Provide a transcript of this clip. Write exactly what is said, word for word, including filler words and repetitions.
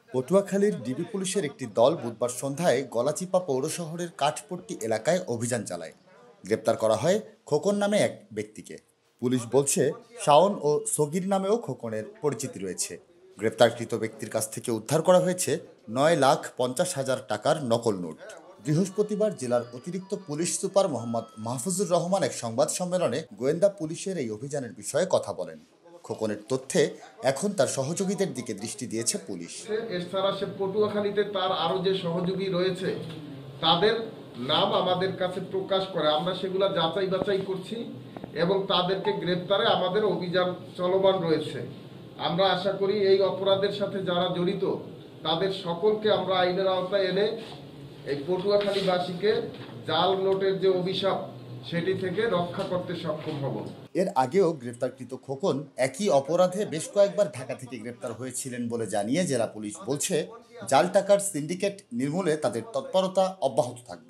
পটুয়াখালীর ডিবি পুলিশের একটি দল বুধবার সন্ধ্যায় গলাচিপা পৌর শহরের কাঠপট্টি এলাকায় অভিযান চালায়। গ্রেপ্তার করা হয় খোকন নামে এক ব্যক্তিকে। পুলিশ বলছে শাওন ও সগির নামেও খোকনের পরিচিতি রয়েছে। গ্রেপ্তারকৃত ব্যক্তির কাছ থেকে উদ্ধার করা হয়েছে নয় লাখ পঞ্চাশ হাজার টাকার নকল নোট। বৃহস্পতিবার জেলার অতিরিক্ত পুলিশ সুপার মোহাম্মদ মাহফুজুর রহমান এক সংবাদ সম্মেলনে গোয়েন্দা পুলিশের এই অভিযানের বিষয়ে কথা বলেন। খোকনের তথ্যে এখন তার সহযোগীদের দিকে দৃষ্টি দিয়েছে পুলিশ। এছাড়া সে পটুয়াখালীতে তার আরো যে সহযোগী রয়েছে তাদের নাম আমাদের কাছে প্রকাশ করে, আমরা সেগুলা যাচাই বাছাই করছি এবং তাদেরকে গ্রেপ্তারে আমাদের অভিযান চলমান রয়েছে। আমরা আশা করি এই অপরাধের সাথে যারা জড়িত তাদের সকলকে আমরা আইনের আওতায় এনে এই পটুয়াখালীবাসীকে জাল নোটের যে অভিশাপ সেটি থেকে রক্ষা করতে সক্ষম হব। এর আগেও গ্রেপ্তারকৃত খোকন একই অপরাধে বেশ কয়েকবার ঢাকা থেকে গ্রেপ্তার হয়েছিলেন বলে জানিয়ে জেলা পুলিশ বলছে জাল টাকার সিন্ডিকেট নির্মূলে তাদের তৎপরতা অব্যাহত থাকবে।